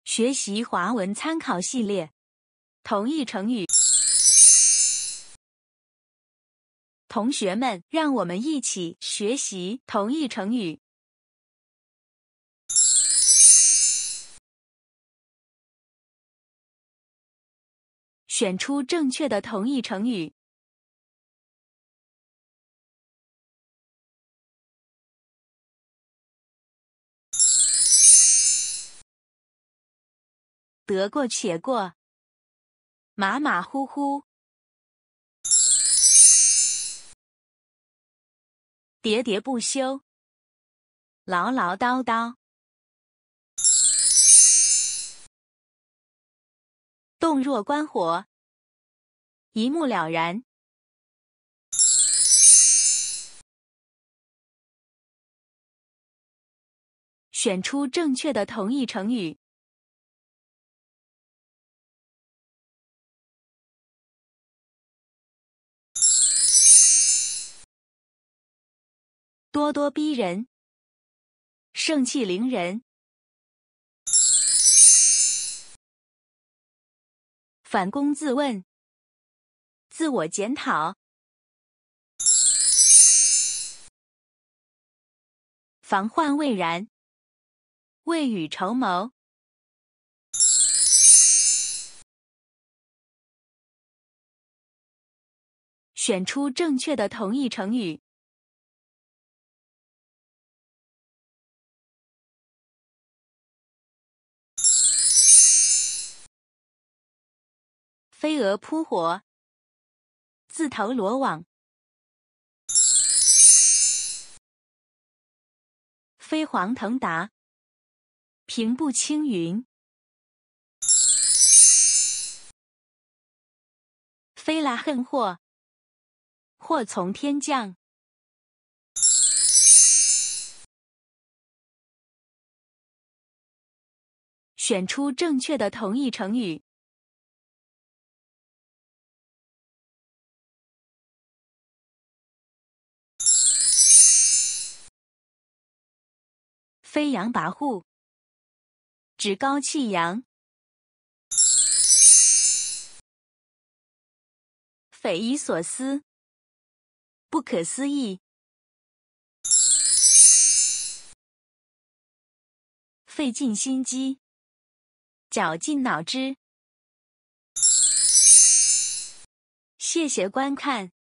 学习华文参考系列，同义成语。同学们，让我们一起学习同义成语。选出正确的同义成语。得过且过，马马虎虎，喋喋不休，唠唠叨叨，洞若观火，一目了然。选出正确的同义成语。咄咄逼人，盛气凌人，反躬自问，自我检讨，防患未然，未雨绸缪。选出正确的同义成语。飞蛾扑火，自投罗网，飞黄腾达，平步青云，飞来横祸，祸从天降。选出正确的同义成语。飞扬跋扈，趾高气扬，匪夷所思，不可思议，费尽心机，绞尽脑汁。谢谢观看。